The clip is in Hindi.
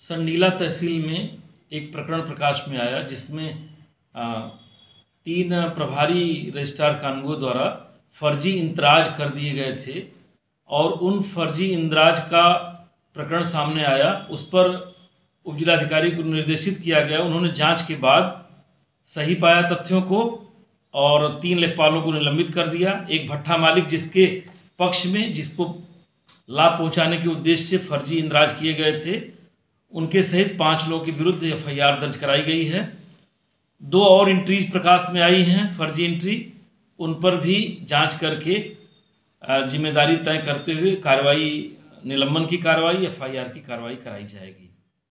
संडीला तहसील में एक प्रकरण प्रकाश में आया जिसमें 3 प्रभारी रजिस्ट्रार कानूनगों द्वारा फर्जी इंदराज कर दिए गए थे और उन फर्जी इंदराज का प्रकरण सामने आया। उस पर उपजिलाधिकारी को निर्देशित किया गया। उन्होंने जांच के बाद सही पाया तथ्यों को और 3 लेखपालों को निलंबित कर दिया। एक भट्ठा मालिक जिसके पक्ष में जिसको लाभ पहुंचाने के उद्देश्य से फर्जी इंदराज किए गए थे, उनके सहित 5 लोगों के विरुद्ध एफआईआर दर्ज कराई गई है। 2 और एंट्रीज प्रकाश में आई हैं, फर्जी एंट्री, उन पर भी जांच करके जिम्मेदारी तय करते हुए कार्रवाई, निलंबन की कार्रवाई, एफआईआर की कार्रवाई कराई जाएगी।